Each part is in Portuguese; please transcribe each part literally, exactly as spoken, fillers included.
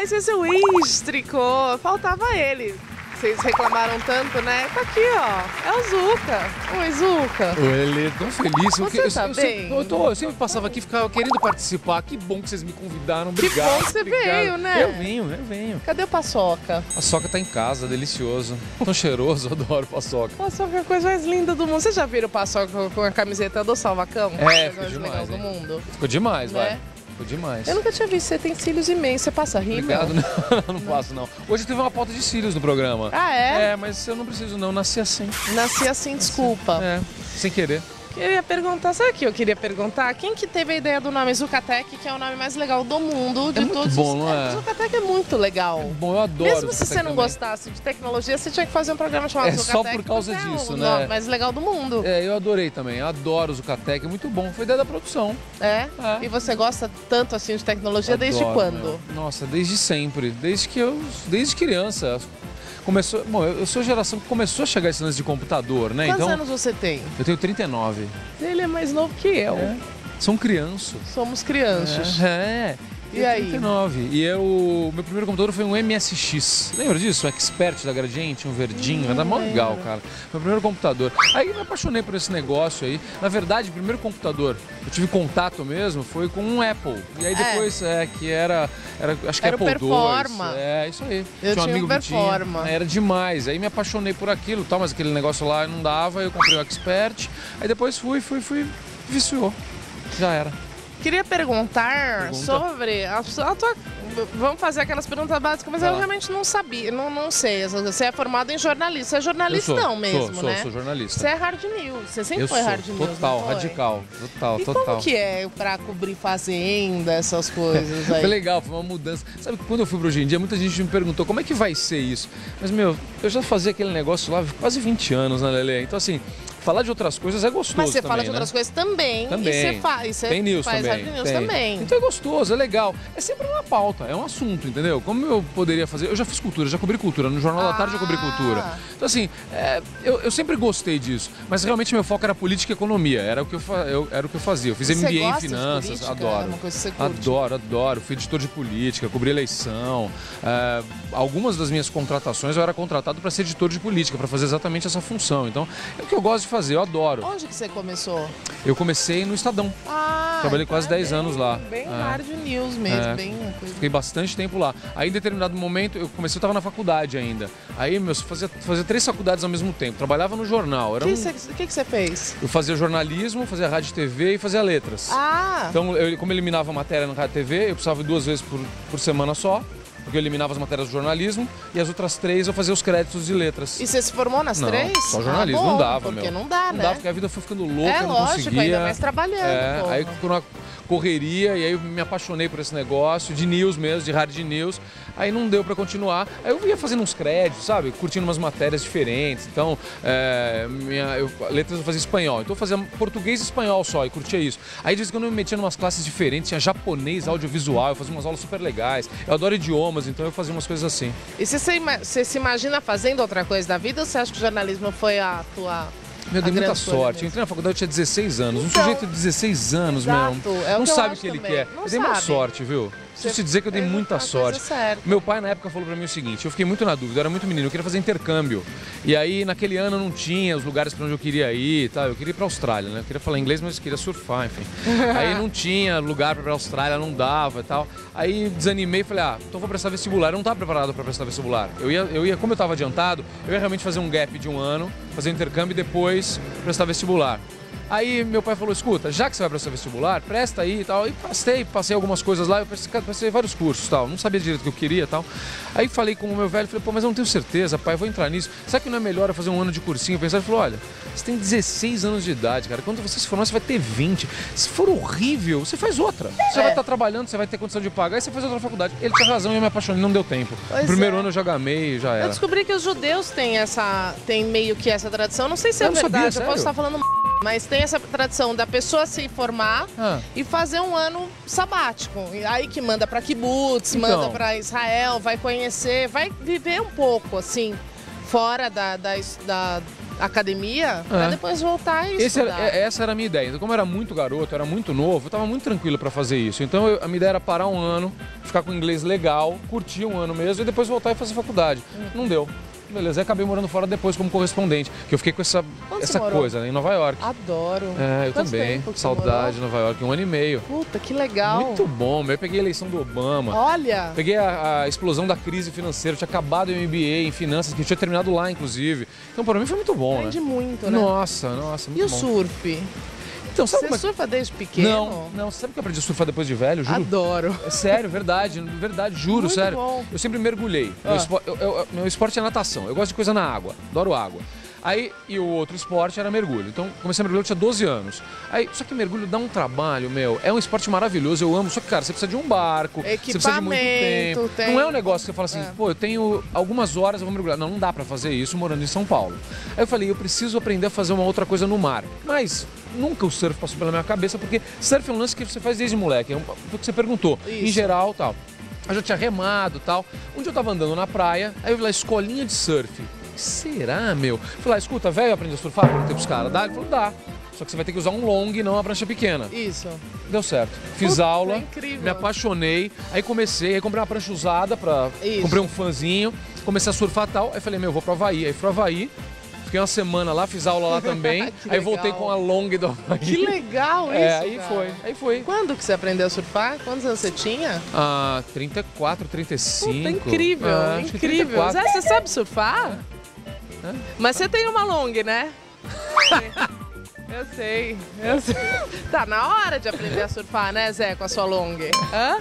Mas esse Wístrico, faltava ele. Vocês reclamaram tanto, né? Tá aqui, ó. É o Zuca. Oi, Zuca. Oi, Lelê, tão feliz. Você eu, tá eu, bem? Eu, eu, tô, eu sempre passava aqui e ficava querendo participar. Que bom que vocês me convidaram. Obrigado. Que bom que você obrigado. veio, né? Eu venho, eu venho. Cadê o Paçoca? A Paçoca tá em casa, delicioso. Tão cheiroso, eu adoro Paçoca. Paçoca é a coisa mais linda do mundo. Vocês já viram o Paçoca com a camiseta do Salvacão? É, a ficou coisa mais demais, legal hein? do mundo. Ficou demais, Né? vai. Ficou demais. Eu nunca tinha visto, você tem cílios imensos. Você passa rímel? Obrigado, não, não passo não. Hoje teve uma pauta de cílios no programa. Ah, é? É, mas eu não preciso não, nasci assim. Nasci assim, desculpa. É, sem querer. Queria perguntar, sabe o que eu queria perguntar? Quem que teve a ideia do nome Zucatec, que é o nome mais legal do mundo, de muito todos bom, os... não é? Zucatec é muito legal. Bom, eu adoro. Mesmo se Zucatec você não também. gostasse de tecnologia, você tinha que fazer um programa chamado É, só Zucatec. por causa porque disso, é o né? nome mais legal do mundo. É, eu adorei também. Eu adoro o Zucatec, é muito bom. Foi ideia da produção. É? É. E você gosta tanto assim de tecnologia desde Adoro, quando? meu. Nossa, desde sempre. Desde que eu. Desde criança. Começou. Bom, eu eu sou a geração que começou a chegar esse lance de computador, né? Quantos então. anos você tem? Eu tenho trinta e nove. Ele é mais novo que eu. É. São crianças. Somos crianças. É. E eu aí? trinta e nove. E eu, meu primeiro computador foi um M S X. Lembra disso? O Expert da Gradiente, um verdinho. Era mó legal, cara. Meu primeiro computador. Aí eu me apaixonei por esse negócio aí. Na verdade, o primeiro computador que eu tive contato mesmo foi com um Apple. E aí depois, é, é que era, era acho que Era o Apple Performa. dois. É, isso aí. Eu tinha um amigo um que Performa. tinha. Era demais. Aí me apaixonei por aquilo, tal, mas aquele negócio lá não dava. Eu comprei o Expert. Aí depois fui, fui, fui, viciou. Já era. Queria perguntar Pergunta. sobre a, sua- a tua... Vamos fazer aquelas perguntas básicas, mas Tá. eu realmente não sabia, não, não sei. Você é formado em jornalismo, você é jornalistão Eu sou, mesmo, sou, sou, né? sou jornalista. Você é hard news, você sempre Eu foi sou, hard news, total, não foi? radical, total, E total. como que é pra cobrir fazenda, essas coisas aí? Foi legal, foi uma mudança. Sabe que quando eu fui pro Hoje em Dia, muita gente me perguntou como é que vai ser isso. Mas, meu, eu já fazia aquele negócio lá há quase vinte anos, né, Lelê? Então, assim, falar de outras coisas é gostoso Mas você também, fala de né? outras coisas também, Também. e você, fa e você Tem news faz também. hard news tem. também. Então é gostoso, é legal. É sempre uma pauta, é um assunto, entendeu? Como eu poderia fazer... Eu já fiz cultura, já cobri cultura. No Jornal da Tarde eu cobri cultura. Então, assim, é, eu, eu sempre gostei disso. Mas realmente meu foco era política e economia. Era o que eu, fa- eu, era o que eu fazia. Eu fiz Você M B A em gosta de finanças, política? adoro. É uma coisa que você curte? Adoro, adoro. Fui editor de política, cobri eleição. É, algumas das minhas contratações eu era contratado para ser editor de política, para fazer exatamente essa função. Então, é o que eu gosto de fazer, eu adoro. Onde que você começou? Eu comecei no Estadão. Ah, Trabalhei então quase é dez bem- anos lá. Bem É. hard news mesmo, É. bem uma coisa. Fiquei bastante tempo lá. Aí, em determinado momento, eu comecei, eu estava na faculdade ainda. Aí, meu, eu fazia, fazia três faculdades ao mesmo tempo. Trabalhava no jornal. O Era que, um- você- que que você fez? Eu fazia jornalismo, fazia rádio e T V e fazia letras. Ah, Então, eu, como eu eliminava matéria no rádio e T V, eu precisava ir duas vezes por, por semana só, porque eu eliminava as matérias do jornalismo, e as outras três eu fazia os créditos de letras. e você se formou nas Não, três? só jornalismo, Ah, bom, não dava, porque meu. não dá, Não né? dava, porque a vida foi ficando louca, É eu não lógico, conseguia. ainda mais trabalhando, É, pô. aí ficou uma correria, e aí eu me apaixonei por esse negócio, de news mesmo, de hard news. Aí não deu pra continuar. Aí eu ia fazendo uns créditos, sabe? Curtindo umas matérias diferentes. Então, é, minha, eu, letras eu fazia espanhol. Então eu fazia português e espanhol só, e curtia isso. Aí de vez em quando eu me metia em umas classes diferentes, tinha japonês, audiovisual, eu fazia umas aulas super legais. Eu adoro idiomas, então eu fazia umas coisas assim. E você, se ima- você se imagina fazendo outra coisa da vida ou você acha que o jornalismo foi a tua... Meu, a dei muita grande coisa sorte. Eu mesmo? entrei na faculdade, eu tinha dezesseis anos. Então, um sujeito de dezesseis anos, exato, meu. é o não que eu sabe o acho que ele também. quer. Não eu dei muita sabe. sorte, viu? Preciso te dizer que eu dei Fez muita a coisa sorte. certa. Meu pai na época falou pra mim o seguinte, eu fiquei muito na dúvida, eu era muito menino, eu queria fazer intercâmbio. E aí naquele ano não tinha os lugares pra onde eu queria ir, tá? Eu queria ir pra Austrália, né? Eu queria falar inglês, mas eu queria surfar, enfim. Aí não tinha lugar pra ir pra Austrália, não dava e tal. Aí desanimei e falei, ah, então vou prestar vestibular. Eu não tava preparado pra prestar vestibular. Eu ia, eu ia, como eu tava adiantado, eu ia realmente fazer um gap de um ano, fazer um intercâmbio e depois prestar vestibular. Aí meu pai falou, escuta, já que você vai prestar vestibular, presta aí e tal. E passei, passei algumas coisas lá, eu passei, passei vários cursos e tal. Não sabia direito o que eu queria e tal. Aí falei com o meu velho, falei, pô, mas eu não tenho certeza, pai, eu vou entrar nisso. Será que não é melhor eu fazer um ano de cursinho? Pensar, ele falou, olha, você tem dezesseis anos de idade, cara. Quando você se formar, você vai ter vinte. Se for horrível, você faz outra. Você É. vai estar trabalhando, você vai ter condição de pagar, aí você faz outra faculdade. Ele tinha razão e eu me apaixonei, não deu tempo. Pois No primeiro é. ano eu já gamei e já Eu era. descobri que os judeus têm essa, têm meio que essa tradição, não sei se é Eu não sabia, verdade, eu sério? posso estar falando m***, mas tem essa tradição da pessoa se formar Ah. e fazer um ano sabático. E aí que manda pra kibbutz, Então. manda pra Israel, vai conhecer, vai viver um pouco, assim, fora da, da, da- academia, É. pra depois voltar e Esse estudar. era, essa era a minha ideia. Então, como eu era muito garoto, eu era muito novo, eu tava muito tranquilo pra fazer isso. Então, eu- a minha ideia era parar um ano, ficar com inglês legal, curtir um ano mesmo e depois voltar e fazer faculdade. Não deu. Beleza, aí acabei morando fora depois como correspondente, que eu fiquei com essa, Onde essa você morou? coisa, né, em Nova York. Adoro. É, eu Quanto também. tempo que você Saudade de morou? Nova York, um ano e meio. Puta, que legal. Muito bom, meu. Eu peguei a eleição do Obama. Olha, Peguei a, a explosão da crise financeira, eu tinha acabado o M B A em finanças, que eu tinha terminado lá, inclusive. Então, para mim foi muito bom, aprende né? muito, né? Nossa, nossa, muito E o bom. surf? Então, sabe Você como é que... surfa desde pequeno? Não, não. Você sabe que eu aprendi a surfar depois de velho, juro? Adoro. É sério, verdade, verdade, juro, Muito sério. bom. Eu sempre mergulhei. Meu, Ah. espo- eu- eu- meu esporte é natação, eu gosto de coisa na água, adoro água. Aí, e o outro esporte era mergulho. Então, comecei a mergulhar, eu tinha doze anos. Aí, só que mergulho dá um trabalho, meu. É um esporte maravilhoso, eu amo. Só que, cara, você precisa de um barco, você precisa de muito Equipamento, tempo. tem- Não é um negócio que você fala assim, É. pô, eu tenho algumas horas, eu vou mergulhar. Não, não dá pra fazer isso morando em São Paulo. Aí eu falei, eu preciso aprender a fazer uma outra coisa no mar. Mas nunca o surf passou pela minha cabeça, porque surf é um lance que você faz desde moleque. É um- foi o que você perguntou. Em Isso. geral, tal. Eu já tinha remado e tal. Um dia eu tava andando na praia, aí eu vi lá, escolinha de surf. Será, meu? Falei lá, escuta, velho, aprender a surfar? Perguntei pros caras. Dá? Ele falou, dá. Só que você vai ter que usar um long e não uma prancha pequena. Isso. Deu certo. Fiz Puta, aula, é incrível. me apaixonei. Aí comecei, aí comprei uma prancha usada, pra... Isso. comprei um fanzinho, comecei a surfar e tal. Aí falei, meu, eu vou pro Havaí. Aí fui pro Havaí, fiquei uma semana lá, fiz aula lá também. Que aí legal. voltei com a long do Havaí. Que legal isso, É, aí cara. foi, aí foi. Quando que você aprendeu a surfar? Quantos anos você tinha? Ah, trinta e quatro, trinta e cinco. Puta, incrível, É, acho que incrível. trinta e quatro. Zé, você sabe surfar? É. Mas você tem uma long, né? Eu sei, eu sei. Tá na hora de aprender a surfar, né, Zé, com a sua long? Hã?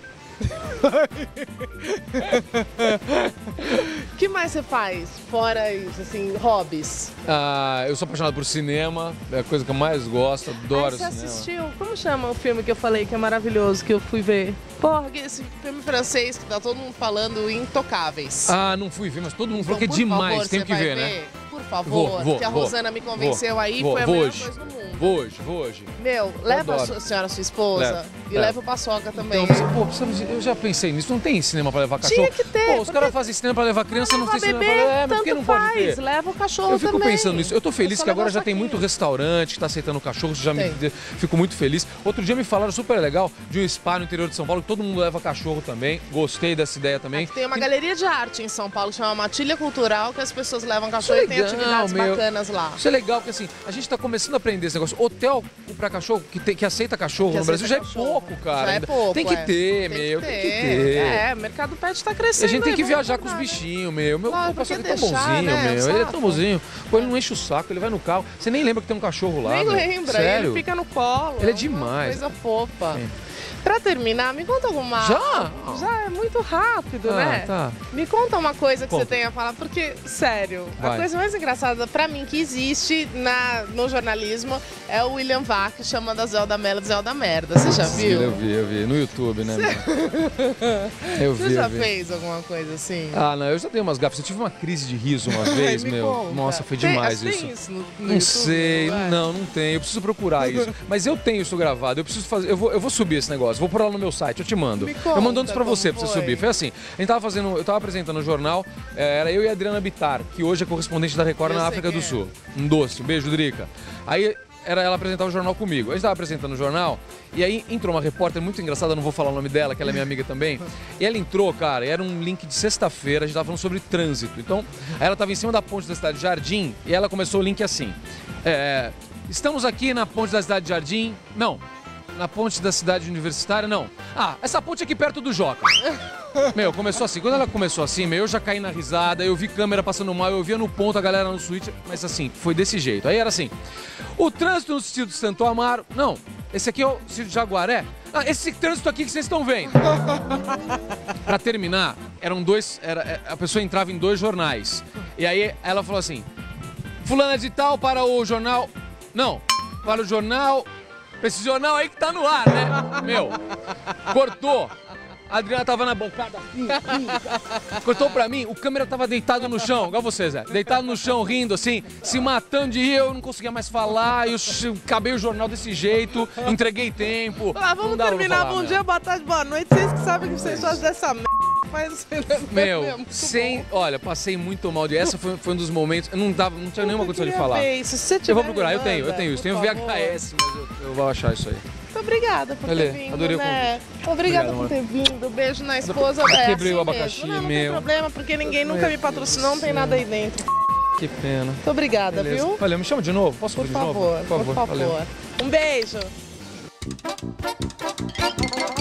O que mais você faz? Fora isso, assim, hobbies? Ah, eu sou apaixonado por cinema, é a coisa que eu mais gosto, adoro Ah, você cinema. assistiu? Como chama o filme que eu falei que é maravilhoso, que eu fui ver? Porra, esse filme francês que tá todo mundo falando, Intocáveis. Ah, não fui ver, mas todo mundo falou que é Então, por demais, favor, tem você que vai ver, né? Por favor, Vou, vou, que a vou, Rosana me convenceu vou, aí, vou, foi a vou melhor hoje. coisa do mundo. Vou hoje, vou hoje. Meu, leva a adoro. sua senhora, sua esposa, Levo, e levo. leva o Paçoca também. Então, pô, precisamos de- eu já pensei nisso, não tem cinema pra levar cachorro? Tinha que ter, Pô, os porque- caras fazem cinema pra levar criança, não Leva tem cinema bebê, pra levar. É, mas por tanto que não pode faz, ter? leva o cachorro Eu fico também. pensando nisso. Eu tô feliz É só que agora levar já o tem saquinho. muito restaurante que tá aceitando cachorro, isso já me Tem. fico muito feliz. Outro dia me falaram super legal de um spa no interior de São Paulo, que todo mundo leva cachorro também. Gostei dessa ideia também. Tem uma galeria de arte em São Paulo que chama Matilha Cultural, que as pessoas levam Isso cachorro é e tem legal, atividades meu. bacanas lá. Isso é legal, porque assim, a gente tá começando a aprender esse negócio. Hotel pra cachorro, que, tem- que aceita cachorro Que no Brasil, já aceita é cachorro. pouco, cara. Já é ainda. pouco, Tem que é. ter, Tem meu, que tem que ter. ter. É, o mercado pet tá E crescendo. a gente tem aí, que vamos viajar com os cuidar, né? bichinhos, meu. Meu Claro, o cachorro é porque tão deixar, bonzinho, né? meu. Ele é Exato. tão bonzinho. Pô, ele não enche o saco, ele vai no carro. Você nem lembra que tem um cachorro lá. Nem meu. lembra, Sério? ele fica no colo. Ele é uma demais. Coisa fofa. Sim. Pra terminar, me conta alguma... Já? Já, é muito rápido, Ah, né? tá. Me conta uma coisa que Conta. você tem a falar, porque, sério, Vai. a coisa mais engraçada pra mim que existe na, no jornalismo é o William Vac chamando a Zelda Mello de Zelda Merda. Você já viu? Eu vi, eu vi. No YouTube, né, meu? Eu vi, Você já eu vi. fez alguma coisa assim? Ah, não, eu já dei umas gafas. Eu tive uma crise de riso uma vez, Me meu. conta. Nossa, foi Tem- demais tem isso. isso no, no Não YouTube, sei, não é? não, não tem. Eu preciso procurar isso. Mas eu tenho isso gravado. Eu preciso fazer. Eu vou, eu vou subir esse negócio. Vou pôr lá no meu site. Eu te mando. Me eu conta mando antes pra como você, pra você foi. subir. Foi assim. A gente tava fazendo. Eu tava apresentando o jornal. é, Era eu e a Adriana Bittar, que hoje é correspondente da Record Eu na sei África quem do é. Sul. Um doce. Um beijo, Drica. Aí era ela apresentar o jornal comigo. A gente tava apresentando o jornal. E aí entrou uma repórter muito engraçada, não vou falar o nome dela, que ela é minha amiga também. E ela entrou, cara, e era um link de sexta-feira, a gente tava falando sobre trânsito. Então, aí ela tava em cima da ponte da cidade de Jardim e ela começou o link assim. É, estamos aqui na ponte da cidade de Jardim. Não. Na ponte da cidade universitária, não. Ah, essa ponte aqui perto do Joca. Meu, começou assim. Quando ela começou assim, meu, eu já caí na risada, eu vi câmera passando mal, eu via no ponto a galera no switch, mas assim, foi desse jeito. Aí era assim, o trânsito no sentido de Santo Amaro, não, esse aqui é o sentido de Jaguaré. Ah, esse trânsito aqui que vocês estão vendo. Pra terminar, eram dois, era, a pessoa entrava em dois jornais. E aí ela falou assim, fulana de tal para o jornal, não, para o jornal, pra esse jornal aí que tá no ar, né? Meu, cortou. A Adriana tava na bancada assim, assim. Cortou pra mim, o câmera tava deitado no chão, igual vocês, Zé. Deitado no chão, rindo, assim, se matando de rir, eu não conseguia mais falar, eu ch- acabei o jornal desse jeito, entreguei tempo. Ah, não vamos dava pra terminar. falar, Bom meu. dia, boa tarde, boa noite. Vocês que sabem que vocês fazem dessa merda. Mas, Meu, muito sem. bom. Olha, passei muito mal de. Essa foi, foi um dos momentos. Eu não, dava, não tinha nenhuma Eu condição de queria falar. ver isso. Se você tiver, Eu vou procurar, me eu tenho, eu manda, tenho isso. por Tenho favor. V H S, mas eu, eu vou achar isso aí. Muito obrigada por Valeu, ter vindo, adorei o né? Obrigada Obrigado, por ter vindo. Beijo na esposa. Eu É quebrei o assim abacaxi, mesmo. Não, não meu. tem problema, porque ninguém nunca me patrocinou, não tem nada aí dentro. Que pena. Muito obrigada, Beleza. viu? Valeu, me chama de novo? Posso Por fazer de favor, novo? por favor. Valeu. Um beijo.